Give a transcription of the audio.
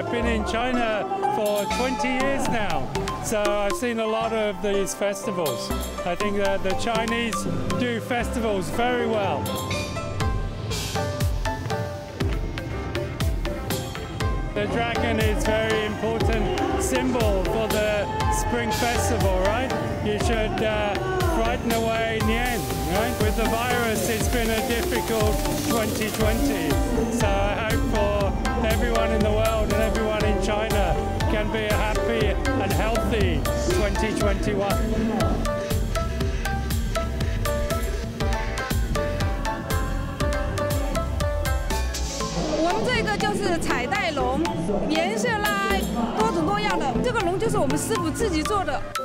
I've been in China for 20 years now, so I've seen a lot of these festivals. I think that the Chinese do festivals very well. The dragon is a very important symbol for the Spring Festival, right? You should frighten away Nian, right? With the virus, it's been a difficult 2020. So I hope for everyone in the world and everyone in China can be a happy and healthy 2021. 我们这个就是彩带龙，颜色啦多种多样的。这个龙就是我们师傅自己做的。